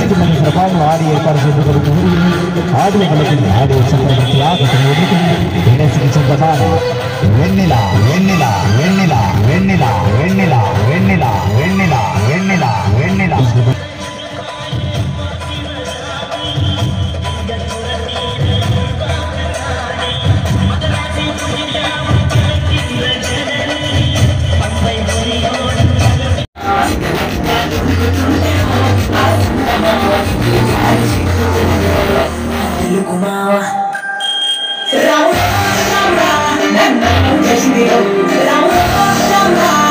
நிகழ்ச்சிக்கு மிக சிறப்பாக ஆடி ஏற்பாடு செய்து கொள்ளும் ஆடிய களத்தில் ஆடிய சக்கரவர்த்தியாக நிகழ்ச்சிக்கு சொந்தமான வெண்ணிலா வெண்ணிலா வெண்ணிலா வெண்ணிலா வெண்ணிலா வெண்ணிலா வெண்ணிலா வெண்ணிலா வெண்ணிலா Rau, rau, rau, rau, rau, rau, rau, rau, rau, rau,